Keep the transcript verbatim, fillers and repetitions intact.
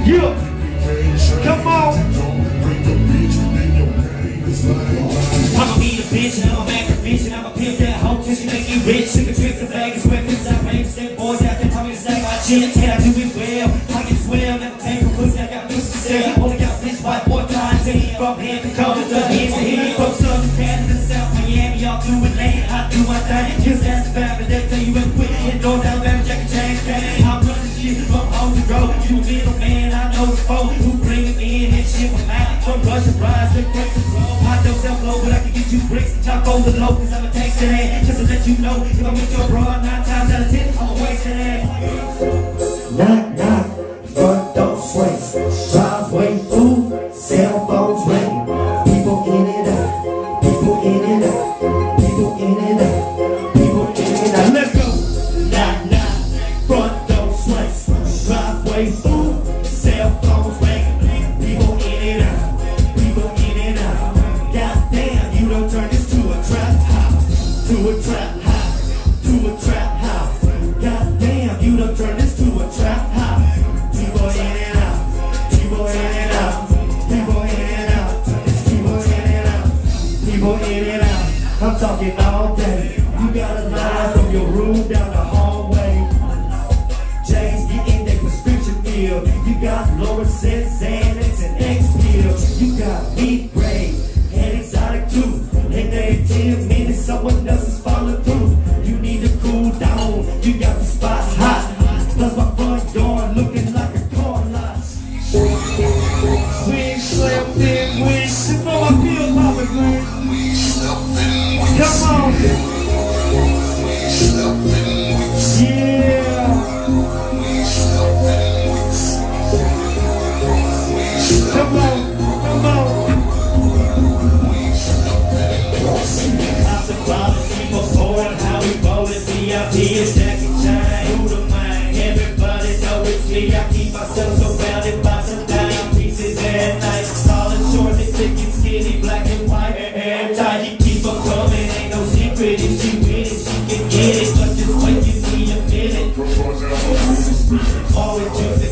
Yeah. Come on. I'ma be the bitch and I'ma make a bitch and I'ma pimp that hoe till she make you rich. Took a trip to Vegas, weapons outrageous. Them boys out there told me to stack my chips, and I do it well. Pockets swell, never came from pussy, I got pussy to sell. Only got bitch white boy clientele. From hand to coast to hands to head. From Southern Canada to South Miami, y'all do it late. I do my thing, just ask the family, they tell you real quick. In North Alabama, Jack and James gang. I'm running shit from Olde road. You a little man, I know the foe. Who bring it in and shit from out. From Russian rise to Brexit roll. I don't sell low, but I can get you bricks. Knock over the low, cause I'm a tax that ass. Just to let you know, if I'm with your broad, nine times out of ten, I'm a waste that ass. Knock, knock, front door swing, driveway through, cell phones ring. People in and out, people in and out, people in and out, people in and out. Let's go. Knock, knock, front door swing, driveway through, cell phones ring. People in and out, people in and out. Goddamn, you don't turn this to a trap house, to a trap house, to a trap house. Goddamn, you don't turn this to a trap house. People in and out, people in and out, people in and out, it's people in and out, people in and out. I'm talking all day. You got a line from your room down the hallway. James getting their prescription pill. You got Loracet, Xanax, and X pills. You got meat grade and exotic too. And every ten minutes someone else is falling through. You need to cool down. You got the spots hot. Plus my front door looking like a car lot. We ain't slept in, we ain't shit for my pill poppers, man. Come on. Yeah. Come on, come on. After policy before and how we roll it, V I P is Jackie Chan. Who the mind? Everybody know it's me. I keep myself surrounded by some dime pieces at night. Tall and short, and thick and skinny, black and white and airtight. You keep on coming, ain't no secret. If she with it, she can get it. But just wait, you need a minute. Always just